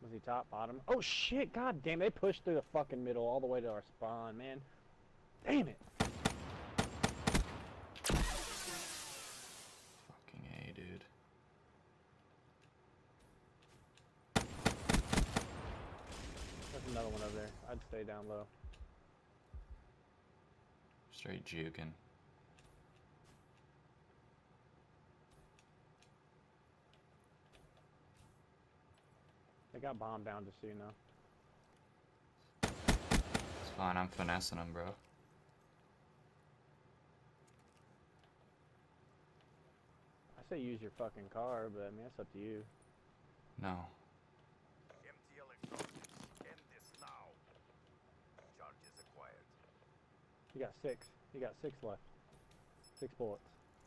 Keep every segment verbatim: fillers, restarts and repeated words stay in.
Was he top, bottom? Oh shit, god damn, they pushed through the fucking middle all the way to our spawn, man. Damn it. Fucking A, dude. There's another one over there. I'd stay down low. Straight juking. They got bombed down, just so you know. It's fine, I'm finessing them, bro. I say use your fucking car, but I mean, that's up to you. No. Empty electronics. End this now. Charges acquired. You got six. You got six left. Six bullets.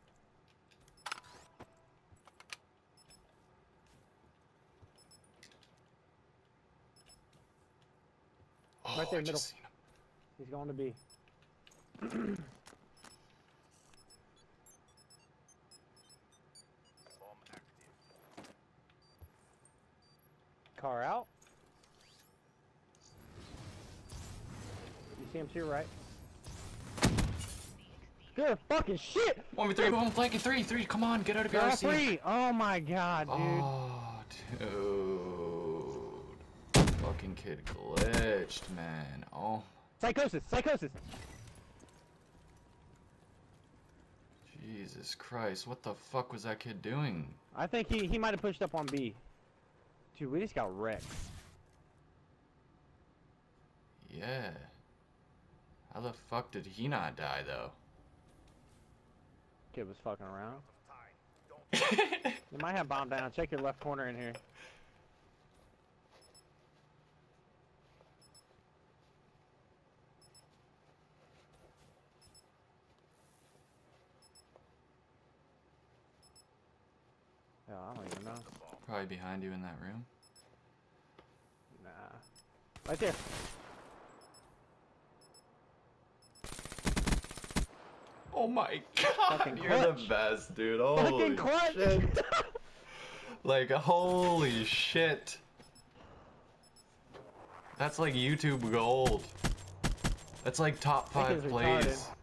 Oh, Right there, I middle. just seen him. He's going to be. Bomb active. Car out. You see him to your right. Good fucking shit! One v three, one flanking three, three. Come on, get out of your Car R C. three! Oh my god, dude. Oh, dude. Fucking kid glitched, man. Oh. Psychosis! Psychosis! Jesus Christ, what the fuck was that kid doing? I think he, he might have pushed up on B. Dude, we just got wrecked. Yeah. How the fuck did he not die, though? Kid was fucking around. Out of time. Don't You might have bomb down. Check your left corner in here. Yeah, I don't even know. Probably behind you in that room. Nah. Right there. Oh my god, Fucking you're the clutch. best, dude. Holy Fucking clutch! shit. Like, holy shit. That's like YouTube gold. That's like top That five kid's plays. retarded.